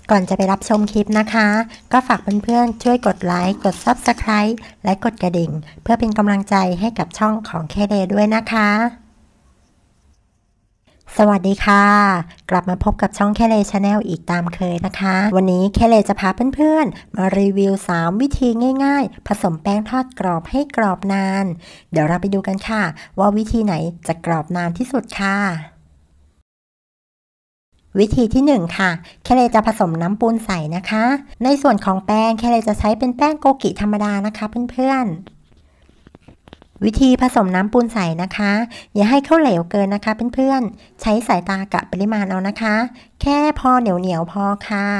ก่อนจะไปรับชมคลิปนะคะก็ฝากเพื่อนๆช่วยกดไลค์กด Subscribe และกดกระดิ่งเพื่อเป็นกำลังใจให้กับช่องของเคเลด้วยนะคะสวัสดีค่ะกลับมาพบกับช่องเคเลชาแนลอีกตามเคยนะคะวันนี้เคเลจะพาเพื่อนๆมารีวิว3วิธีง่ายๆผสมแป้งทอดกรอบให้กรอบนานเดี๋ยวเราไปดูกันค่ะว่าวิธีไหนจะกรอบนานที่สุดค่ะวิธีที่1ค่ะเคเลจะผสมน้ำปูนใสนะคะในส่วนของแป้งเคเลจะใช้เป็นแป้งโกกิธรรมดานะคะเพื่อนๆวิธีผสมน้ำปูนใสนะคะอย่าให้เข้าเหลวเกินนะคะเพื่อนๆใช้สายตากะปริมาณเอานะคะแค่พอเหนียวๆพอค่ะ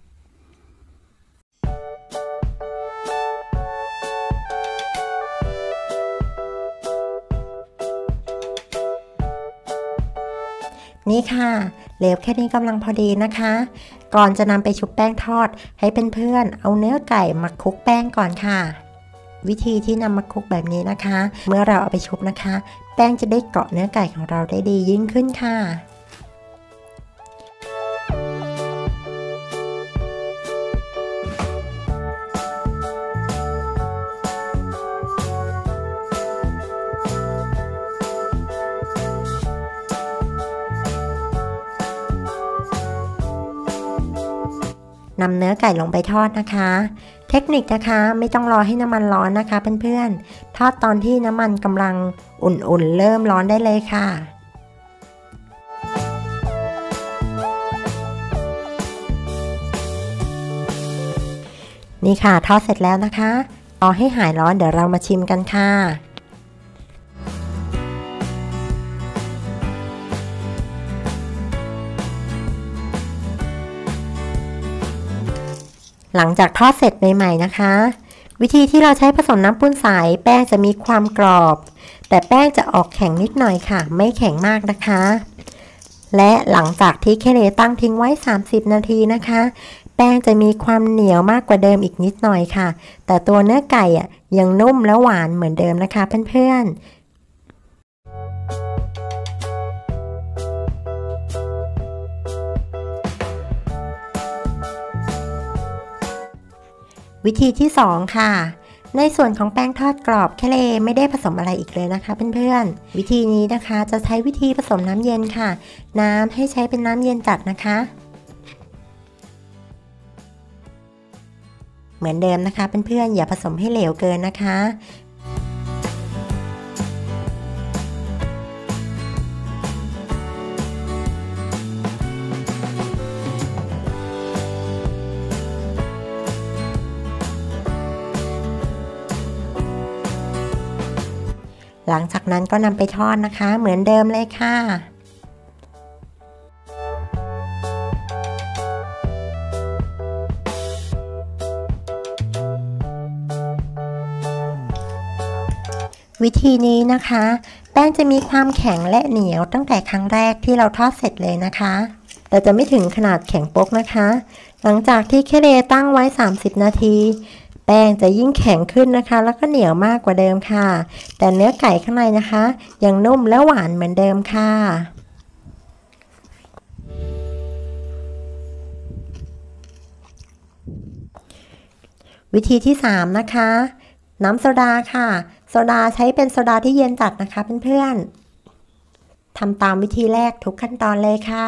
นี่ค่ะเหลวแค่นี้กำลังพอดีนะคะก่อนจะนำไปชุบแป้งทอดให้เพื่อนๆเอาเนื้อไก่มาคลุกแป้งก่อนค่ะวิธีที่นำมาคลุกแบบนี้นะคะเมื่อเราเอาไปชุบนะคะแป้งจะได้เกาะเนื้อไก่ของเราได้ดียิ่งขึ้นค่ะนำเนื้อไก่ลงไปทอดนะคะเทคนิคนะคะไม่ต้องรอให้น้ำมันร้อนนะคะเพื่อนๆทอดตอนที่น้ำมันกำลังอุ่นๆเริ่มร้อนได้เลยค่ะนี่ค่ะทอดเสร็จแล้วนะคะรอให้หายร้อนเดี๋ยวเรามาชิมกันค่ะหลังจากทอดเสร็จใหม่ๆนะคะวิธีที่เราใช้ผสมน้ำปูนใสแป้งจะมีความกรอบแต่แป้งจะออกแข็งนิดหน่อยค่ะไม่แข็งมากนะคะและหลังจากที่เคเลตั้งทิ้งไว้30นาทีนะคะแป้งจะมีความเหนียวมากกว่าเดิมอีกนิดหน่อยค่ะแต่ตัวเนื้อไก่ยังนุ่มและหวานเหมือนเดิมนะคะเพื่อนๆวิธีที่2ค่ะในส่วนของแป้งทอดกรอบเคเลไม่ได้ผสมอะไรอีกเลยนะคะเพื่อนๆวิธีนี้นะคะจะใช้วิธีผสมน้ำเย็นค่ะน้ำให้ใช้เป็นน้ำเย็นจัดนะคะเหมือนเดิมนะคะเพื่อนๆอย่าผสมให้เหลวเกินนะคะหลังจากนั้นก็นำไปทอดนะคะเหมือนเดิมเลยค่ะวิธีนี้นะคะแป้งจะมีความแข็งและเหนียวตั้งแต่ครั้งแรกที่เราทอดเสร็จเลยนะคะแต่จะไม่ถึงขนาดแข็งโป๊กนะคะหลังจากที่เคเลตั้งไว้30นาทีแป้งจะยิ่งแข็งขึ้นนะคะแล้วก็เหนียวมากกว่าเดิมค่ะแต่เนื้อไก่ข้างในนะคะยังนุ่มและหวานเหมือนเดิมค่ะวิธีที่3นะคะน้ำโซดาค่ะโซดาใช้เป็นโซดาที่เย็นจัดนะคะเพื่อนๆทำตามวิธีแรกทุกขั้นตอนเลยค่ะ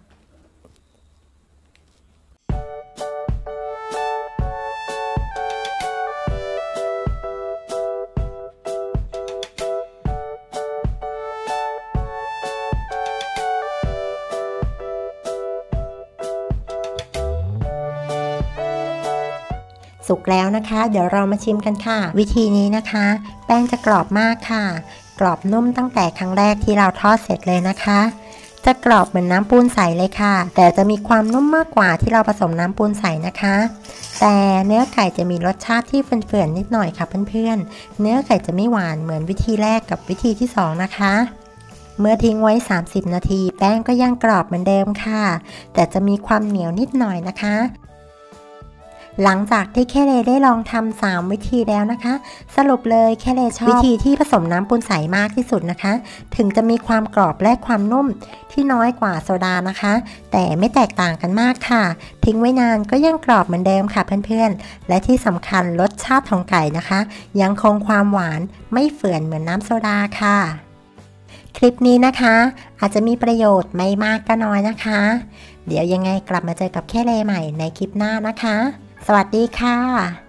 สุกแล้วนะคะเดี๋ยวเรามาชิมกันค่ะวิธีนี้นะคะแป้งจะกรอบมากค่ะกรอบนุ่มตั้งแต่ครั้งแรกที่เราทอดเสร็จเลยนะคะจะกรอบเหมือนน้ำปูนใสเลยค่ะแต่จะมีความนุ่มมากกว่าที่เราผสมน้ำปูนใสนะคะแต่เนื้อไก่จะมีรสชาติที่เฟื่อนๆนิดหน่อยค่ะเพื่อนๆเนื้อไก่จะไม่หวานเหมือนวิธีแรกกับวิธีที่2นะคะเมื่อทิ้งไว้30นาทีแป้งก็ยังกรอบเหมือนเดิมค่ะแต่จะมีความเหนียวนิดหน่อยนะคะหลังจากที่แค่เลได้ลองทำ3วิธีแล้วนะคะสรุปเลยแค่เลชอบวิธีที่ผสมน้ำปูนใสมากที่สุดนะคะถึงจะมีความกรอบและความนุ่มที่น้อยกว่าโซดานะคะแต่ไม่แตกต่างกันมากค่ะทิ้งไว้นานก็ยังกรอบเหมือนเดิมค่ะเพื่อนๆและที่สำคัญรสชาติของไก่นะคะยังคงความหวานไม่เฝื่อนเหมือนน้ำโซดาค่ะคลิปนี้นะคะอาจจะมีประโยชน์ไม่มากก็น้อยนะคะเดี๋ยวยังไงกลับมาเจอกับแค่เลใหม่ในคลิปหน้านะคะสวัสดีค่ะ